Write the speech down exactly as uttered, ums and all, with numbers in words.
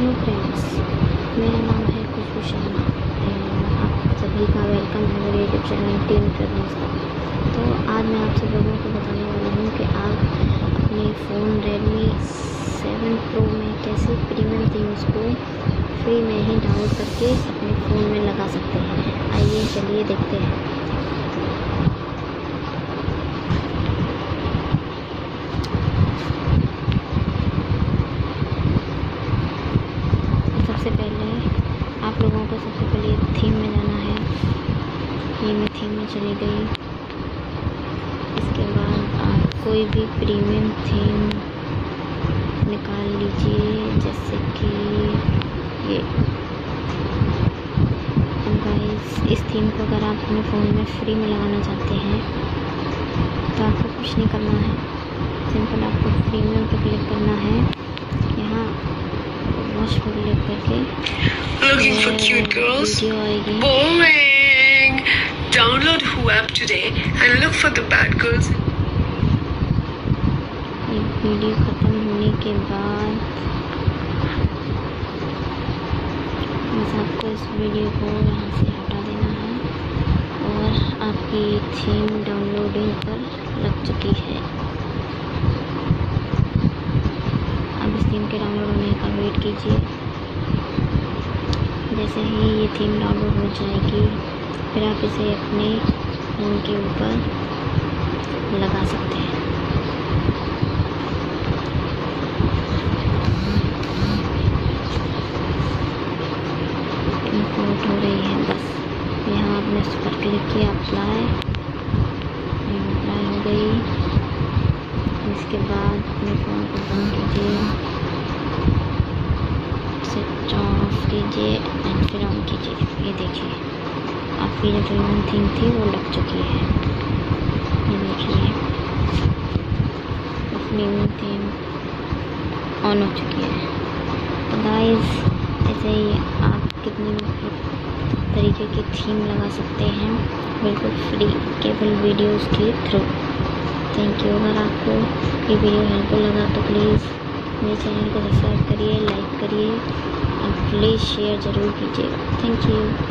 Hello friends, मेरा नाम है खुशबू शर्मा। आप सभी का वेलकम है मेरे यूट्यूब चैनल टीम ट्रेवल्स का। तो आज मैं आप सब लोगों को बताने वाला हूँ कि आप अपने फ़ोन रेडमी सेवन प्रो में कैसे प्रीमियम थीम्स को फ्री में ही डाउनलोड करके अपने फ़ोन में लगा सकते हैं। आइए चलिए देखते हैं। सबसे पहले आप लोगों को सबसे पहले थीम में जाना है। ये मैं थीम में चली गई। इसके बाद आप कोई भी प्रीमियम थीम निकाल लीजिए, जैसे कि ये। गाइस, इस थीम को अगर आप अपने फ़ोन में फ्री में लगाना चाहते हैं तो आपको कुछ नहीं करना है। सिंपल आपको प्रीमियम पर क्लिक करना है। यहाँ वॉच पर क्लिक करके Looking for cute girls? Boring! Download Who app today and look for the bad girls. Video ख़त्म होने के बाद बस आपको इस वीडियो को यहाँ से हटा देना है और आपकी थीम डाउनलोडिंग पर लग चुकी है। अब इस थीम के डाउनलोड होने का वेट कीजिए। जैसे ही ये थीम डाउनलोड हो जाएगी फिर आप इसे अपने फ़ोन के ऊपर लगा सकते हैं। इंपोर्ट हो रही है, बस यहाँ आपने इस पर क्लिक किया, अप्लाई अप्लाई हो गई। इसके बाद अपने फ़ोन को बंद कीजिए, स्विच ऑफ कीजिए एंड फिर ऑन कीजिए। ये देखिए आपकी जो प्रीमियम थीम थी वो लग चुकी है। ये देखिए प्रीमियम थीम ऑन हो चुकी है। तो गाइस, ऐसे ही आप कितनी तरीके की थीम लगा सकते हैं बिल्कुल फ्री, केवल वीडियोस के थ्रू। Thank you. अगर आपको ये वीडियो हेल्पफुल लगा तो प्लीज़ मेरे चैनल को सब्सक्राइब करिए, लाइक करिए और प्लीज़ शेयर ज़रूर कीजिएगा। Thank you.